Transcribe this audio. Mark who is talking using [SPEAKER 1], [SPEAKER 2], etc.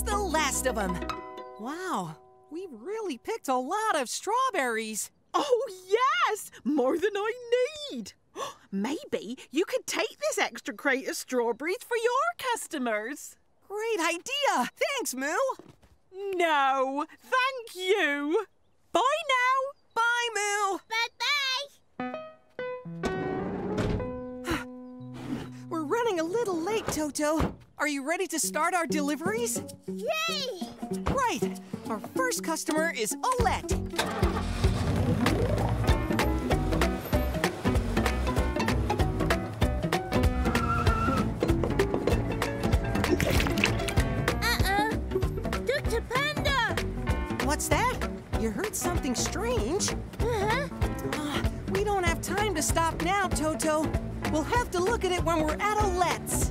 [SPEAKER 1] the last of them. Wow, we really picked a lot of strawberries.
[SPEAKER 2] Oh, yes! More than I need. Maybe you could take this extra crate of strawberries for your customers.
[SPEAKER 1] Great idea. Thanks, Moo.
[SPEAKER 2] No, thank you. Bye now.
[SPEAKER 1] Bye, Moo.
[SPEAKER 3] Bye-bye.
[SPEAKER 1] We're running a little late, Toto. Are you ready to start our deliveries?
[SPEAKER 3] Yay!
[SPEAKER 1] Right. Our first customer is Olette.
[SPEAKER 3] Dr. Panda!
[SPEAKER 1] What's that? You heard something strange?
[SPEAKER 3] Uh-huh.
[SPEAKER 1] We don't have time to stop now, Toto. We'll have to look at it when we're at Olette's.